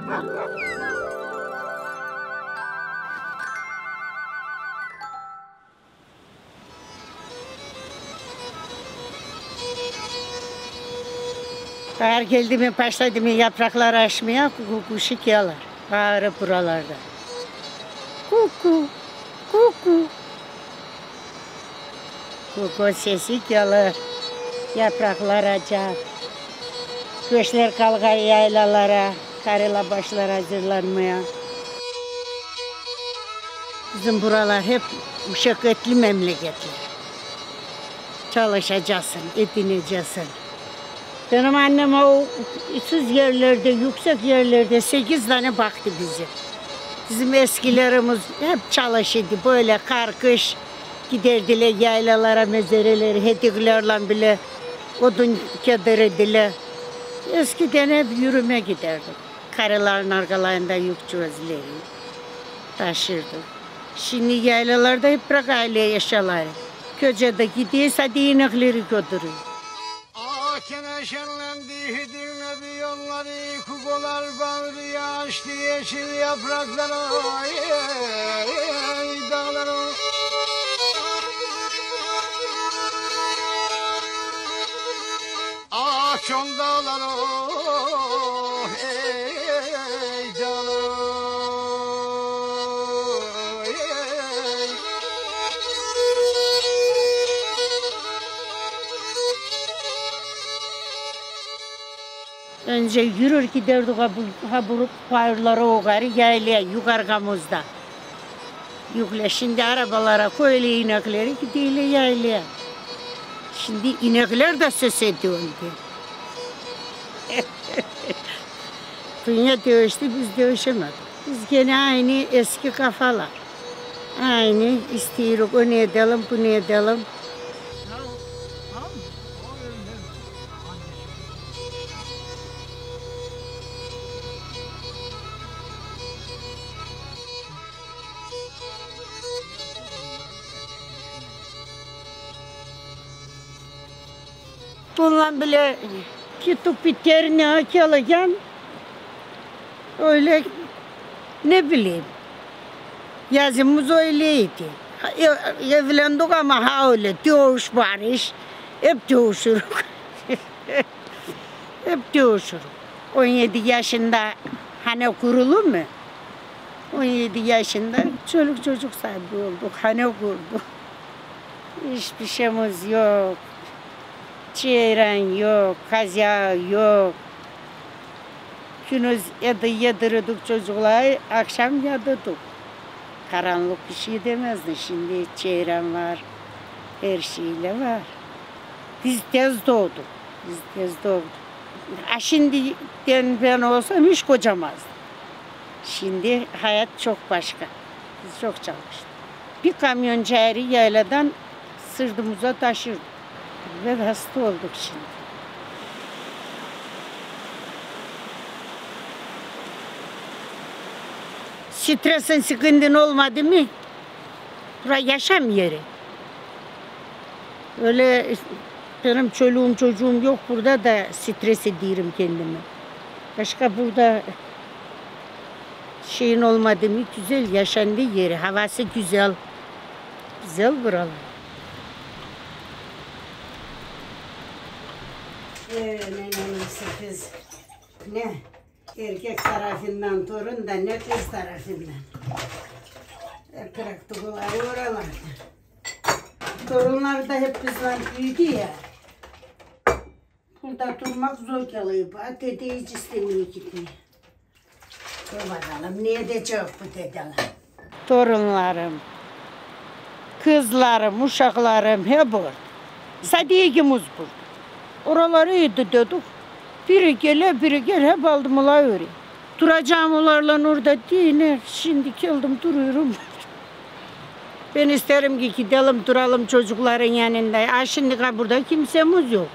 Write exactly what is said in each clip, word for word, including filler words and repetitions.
Bahar geldi mi başladı mı yapraklar açmaya kuku şikiyalar. Bağırıp buralarda. Kuku, kuku. Kuku sesi gelir. Yapraklar açar. Göçler kalkar yaylalara. Karıyla başlar hazırlanmaya. Bizim buralar hep müşakkatli memleketler. Çalışacaksın, edineceksin. Benim annem o ıssız yerlerde, yüksek yerlerde sekiz tane baktı bizi. Bizim eskilerimiz hep çalışırdı. Böyle kar, kış giderdiler yaylalara, mezereleri, hediklerle bile odun kederdiler. Eskiden hep yürüme giderdik. Karıların arkalarında yük çözleri taşırdık. Şimdi yaylalarda hep bırak aile yaşaları. Köcede gidiyorsa inekleri götürüyor. Kene şenlendi hidinle bir yolları, kukolar bağırıyor, açtı yeşil yaprakları, ay, ay, dağları. Ah çom dağları, ey dağları. Önce yürür giderdik ha bu payırlara yukarı yaylaya yukarımızda. Yükle şimdi arabalara koyuyor inekleri gidiyorlar yaylaya. Şimdi inekler de ses ediyor. Dünya dövüştü biz dövüşemedik. Biz gene aynı eski kafalar. Aynı istiyoruz o ne edelim bu ne edelim. Bununla bile tutup biterini akılırken öyle ne bileyim yazımız öyleydi. Evlendik ama ha öyle dövüş barış hep dövüşürük. Hep dövüşürük. on yedi yaşında hane kurulu mu? on yedi yaşında çoluk çocuk sahibi olduk, hane kurduk. Hiçbir şeyimiz yok. Çeyren yok, kaza yok. Gündüz edi yedirirdik çocukları, akşam yadırdık. Karanlık bir şey demezdi. Şimdi çeyren var, her şeyle var. Biz tez doğduk, biz tez doğduk. Ha şimdiden ben olsam hiç kocamazdım. Şimdi hayat çok başka. Biz çok çalıştık. Bir kamyon cayri yayladan sırtımıza taşırdık. Ve hasta olduk şimdi. Stresin sıkıntın olmadı mı? Burası yaşam yeri. Öyle benim çoluğum çocuğum yok burada da stres ediyorum kendimi. Başka burada şeyin olmadı mı güzel yaşandı yeri. Havası güzel. Güzel buralar. Nenenin kız ne erkek tarafından torun da ne kız tarafından. Hep bıraktıkları oralarda. Torunlar da hep bizden büyüdü ya. Burada durmak zor geliyor. Dede hiç istemiyor gitmeyi. Dur bakalım ne edecek bu dedeler. Torunlarım, kızlarım, uşaklarım hep orada. Sadiyemiz burada. Oraları yedi dedik. Biri gele, biri gel, hep aldım ola öyle. Duracağım onlarla orada değil. Şimdi geldim duruyorum. Ben isterim ki gidelim duralım çocukların yanında. Ha şimdi burada kimsemiz yok.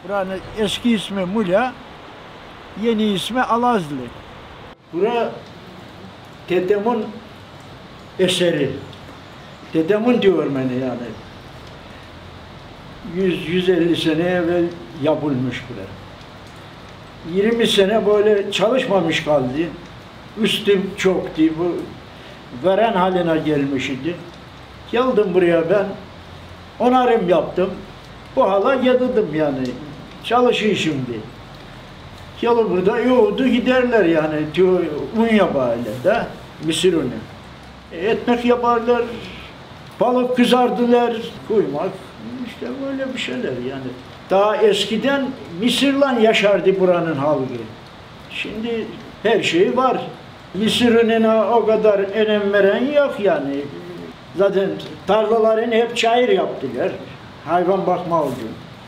Buranın eski ismi Mula, yeni ismi Alazlı. Bura dedemin eseri. Dedemin diyor beni yani. yüz yüz elli sene evvel yapılmış bura. yirmi sene böyle çalışmamış kaldı. Üstüm çoktu, bu veren haline gelmiş idi. Geldim buraya ben, onarım yaptım. Bu hala yedirdim yani. Çalışıyor şimdi. Yalı burada yoğurdu giderler yani. Un yaparlar da, mısır unu. Ekmek yaparlar, balık kızardılar, kuymak. İşte böyle bir şeyler yani. Daha eskiden mısırla yaşardı buranın halkı. Şimdi her şey var. Mısır ununa o kadar önem veren yok yani. Zaten tarlalarını hep çayır yaptılar. Hayvan bakma oldu.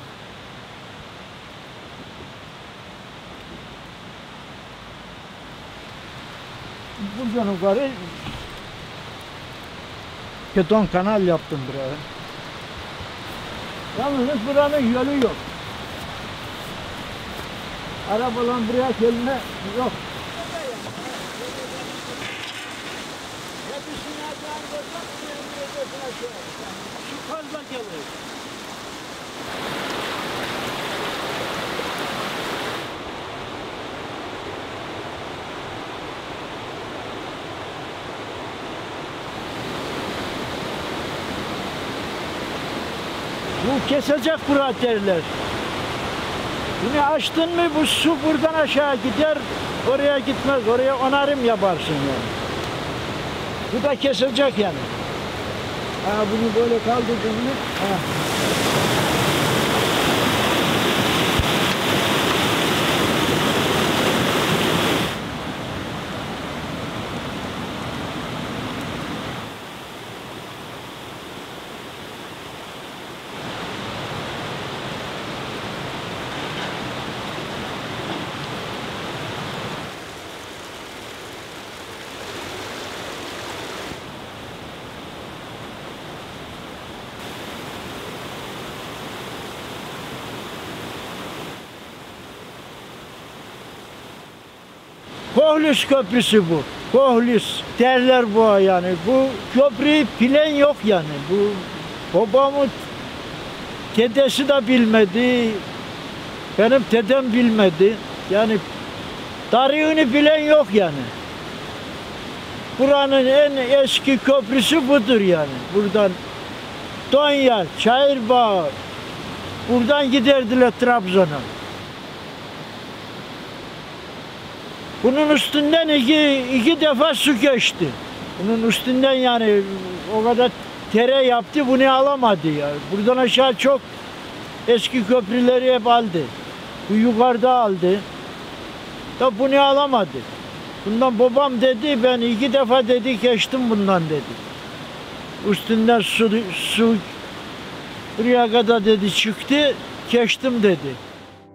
Buradan yukarı beton kanal yaptım buraya. Yalnız buranın yolu yok. Arabalar buraya gelme yok. Su fazla gelir. Bu kesecek bura derler. Bunu açtın mı bu su buradan aşağı gider, oraya gitmez, oraya onarım yaparsın yani. Bu da kesecek yani. Ha, bunu böyle kaldırdın mı? Ha. Kohlüs Köprüsü bu. Kohlüs derler bu yani. Bu köprüyü bilen yok yani. Bu babamın dedesi de bilmedi. Benim dedem bilmedi. Yani tarihini bilen yok yani. Buranın en eski köprüsü budur yani. Buradan Tonya, Çayırbağ, buradan giderdiler Trabzon'a. Bunun üstünden iki, iki defa su geçti. Bunun üstünden yani o kadar tere yaptı, bunu alamadı ya. Buradan aşağı çok eski köprüleri hep aldı. Bu yukarıda aldı. Da bunu alamadı. Bundan babam dedi, ben iki defa dedi geçtim bundan dedi. Üstünden su, su buraya kadar dedi çıktı, geçtim dedi.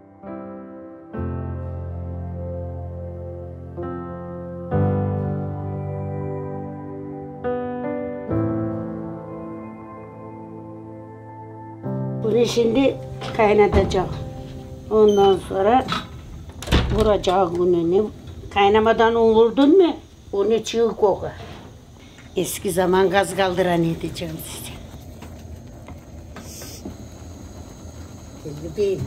Bunu şimdi kaynatacak. Ondan sonra vuracak ununu. Kaynamadan un vurdun mu? Unu çiğ kokar. Eski zaman gaz kaldıran edeceğim size. Telli peynir.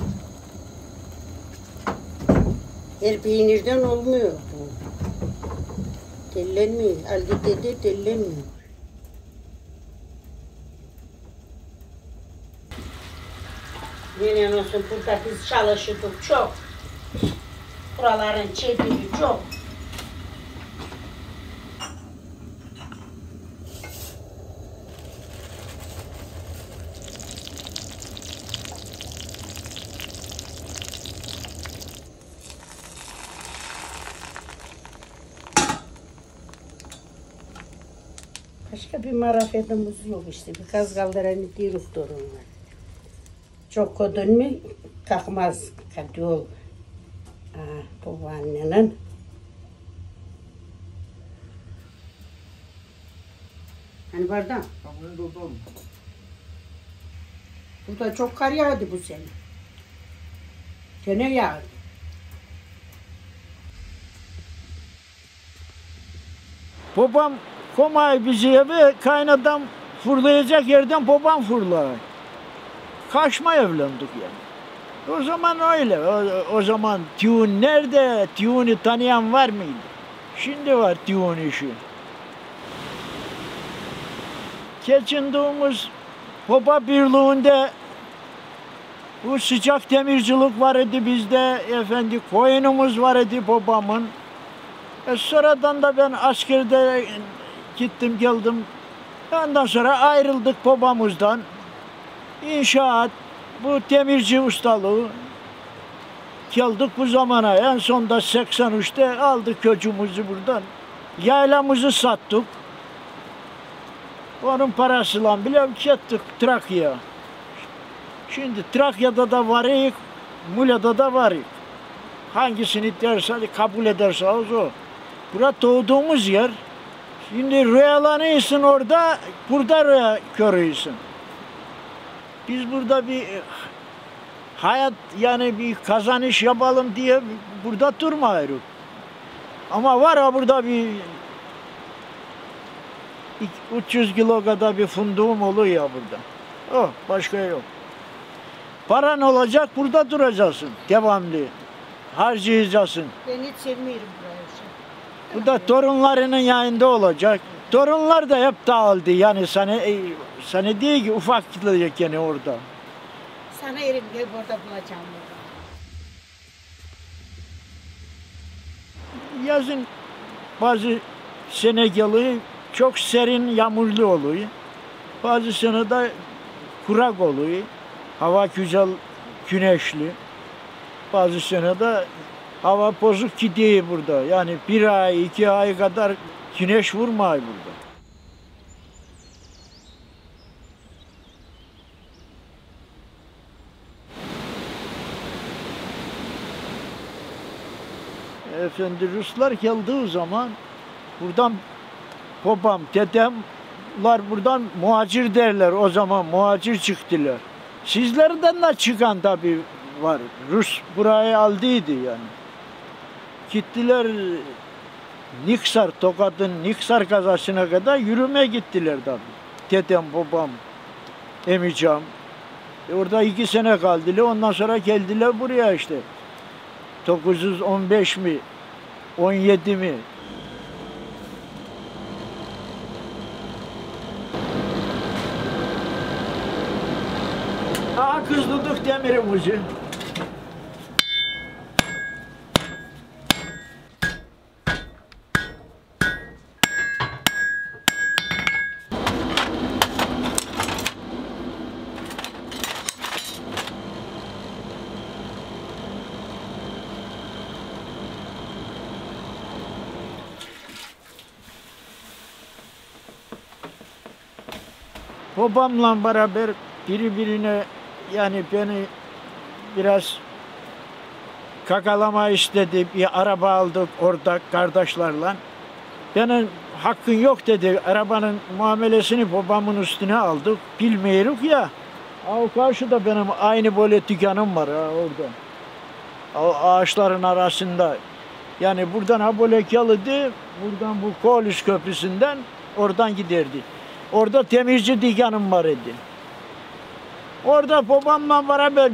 Her peynirden olmuyor bu. Tellenmiyor. Aldı dedi tellenmiyor. Nenen olsun burada biz çalışırdık çok. Buraların çediri çok. Başka bir marifetimiz yok işte. Bir kaz kaldıranı diyoruz torunlar. Çok kodun mu kalkmaz kadıyol. Babaannenin. Hani bardak? Tamam, dolduralım. Burada çok kar yağdı bu sene. Gene yağdı. Babam komay bizi eve kaynadam fırlayacak yerden babam fırlar. Kaçma evlendik yani. O zaman öyle. O, o zaman tiyun nerede? Tiyunu tanıyan var mıydı? Şimdi var tiyun işi. Geçindiğimiz baba birliğinde bu sıcak demircilik var idi bizde. Efendi koyunumuz var idi babamın. E sonradan da ben askerde gittim geldim. Ondan sonra ayrıldık babamızdan. İnşaat, bu demirci ustalığı. Geldik bu zamana. En sonda seksen üçte aldık köcümüzü buradan. Yaylamızı sattık. Onun parasıyla bile gittik Trakya'ya. Şimdi Trakya'da da varıyık, Muğla'da da varıyık. Hangisini derse, kabul ederse o. Burada doğduğumuz yer. Şimdi rüyalanıyorsun orada, burada rüya görüyorsun. Biz burada bir hayat, yani bir kazanış yapalım diye burada durmuyoruz. Ama var ha burada bir üç yüz kilo kadar bir funduğum oluyor ya burada. Oh, başka yok. Paran olacak, burada duracaksın devamlı. Harcayacaksın. Ben hiç sevmiyorum burayı. Bu da torunlarının yanında olacak. Torunlar da hep dağıldı. Yani sana, sana değil ki ufak gidecek yani orada. Sana erim gel burada bulacağım. Yazın bazı sene geliyor çok serin yağmurlu oluyor. Bazı sene de kurak oluyor. Hava güzel güneşli. Bazı sene de hava bozuk gidiyor burada. Yani bir ay, iki ay kadar güneş vurmuyor burada. Efendi Ruslar geldiği zaman buradan babam, dedemler buradan muhacir derler. O zaman muhacir çıktılar. Sizlerden de çıkan tabii var. Rus burayı aldıydı yani. Gittiler Niksar, Tokat'ın Niksar kazasına kadar yürüme gittiler tabii. Dedem, babam, emicam. E orada iki sene kaldılar. Ondan sonra geldiler buraya işte. dokuz yüz on beş mi? on yedi mi? Aha kızdırdık demirimizi. Babamla beraber birbirine yani beni biraz kakalama istedi. Bir araba aldık orada kardeşlerle. Benim hakkın yok dedi. Arabanın muamelesini babamın üstüne aldık. Bilmiyoruz ya. O karşıda benim aynı böyle dükkanım var ha orada. O ağaçların arasında. Yani buradan ha böyle geldi. Buradan bu Kolis Köprüsü'nden oradan giderdi. Orada temizci dükkanım var idi. Orada babamla beraber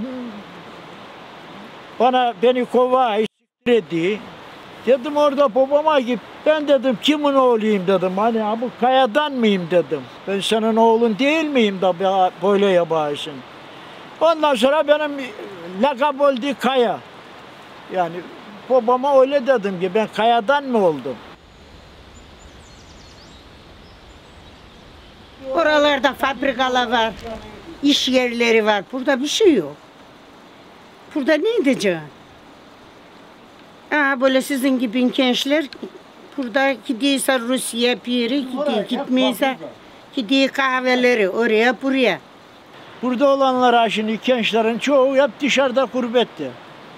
bana beni kova etti. Dedim orada babama git. Ben dedim kimin oğluyum dedim. Hani bu kayadan mıyım dedim. Ben senin oğlun değil miyim da böyle yaparsın. Ondan sonra benim lakap oldu Kaya. Yani babama öyle dedim ki ben kayadan mı oldum? Oralarda fabrikalar var, iş yerleri var. Burada bir şey yok. Burada ne edeceğim? Aa, böyle sizin gibi gençler burada gidiyorsa Rusya bir yere gidiyor, gitmiyorsa gidiyor kahveleri oraya buraya. Burada olanlar şimdi gençlerin çoğu hep dışarıda gurbette.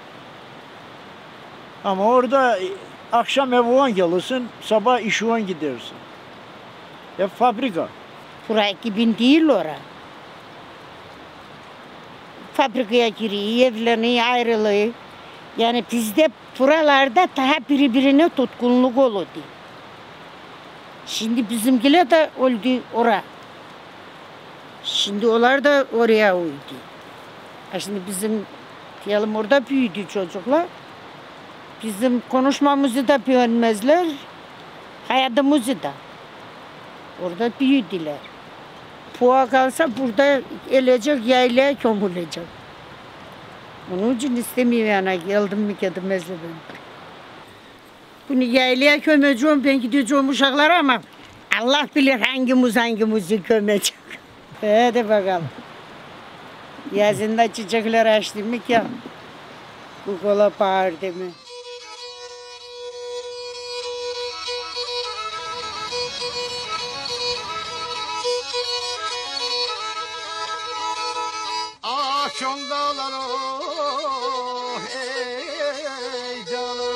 Ama orada akşam eve on gelirsin, sabah iş on gidersin. Hep fabrika. Buraya gibi değil ora. fabrikaya giriyor, evleniyor, ayrılıyor. Yani bizde buralarda daha birbirine tutkunluk oldu. Şimdi bizimkiler de oldu oraya. Şimdi onlar da oraya uydu. Ha şimdi bizim diyelim orada büyüdü çocuklar. Bizim konuşmamızı da beğenmezler. Hayatımızı da. Orada büyüdüler. Puğa kalsa burada elecek, yaylaya kömülecek. Onun için istemiyor yani geldim mi gidemezler ben. Bunu yaylaya kömeceğim, ben gideceğim uşaklara ama Allah bilir hangimiz hangimizi gömecek. Hadi bakalım. Yazında çiçekler açtı mı ki? Kukola bağırdı mı? Akşam dağları ey canım.